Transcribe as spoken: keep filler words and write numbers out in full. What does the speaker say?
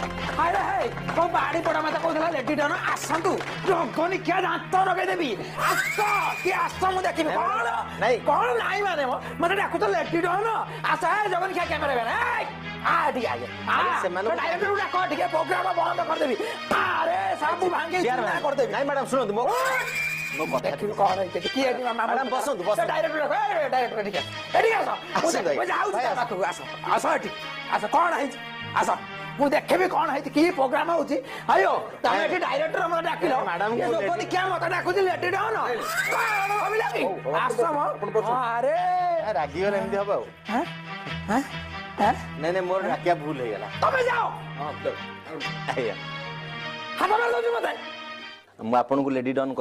अरे हे को बाड़ी पड़ा मत कहला लेडी डन आसंतु रगनी क्या दांत लगे देबी आस के आस मु देखिबे कोन नहीं कोन नाही माने मते डाकु तो लेडी डन आस है जगन क्या कैमरा बे आ ठीक है आ से मानो डायरेक्टर उडा को ठीक है प्रोग्राम बंद कर देबी अरे सब भांगे कर देबी नहीं मैडम सुनो मो मो देखिबे कोन है कि है मैडम बसंतु बस डायरेक्टर डायरेक्टर ठीक है ठीक है मु जाऊ बाकु आस आस ठीक आस कोन है आस मु देखे कौन है कि प्रोग्राम होची आयो तमे एठी डायरेक्टर हम डाकिलो मैडम ये लोकोनी क्या मत डाकुची लेटेड हो न कोन भाबिला कि आसम अरे रागी और एमदी हबो हैं हैं हैं नहीं नहीं मोर राकिया भूल हो गेला तमे जाओ हां तो आया हाथ मार दो मत हम आपन को लेडी डन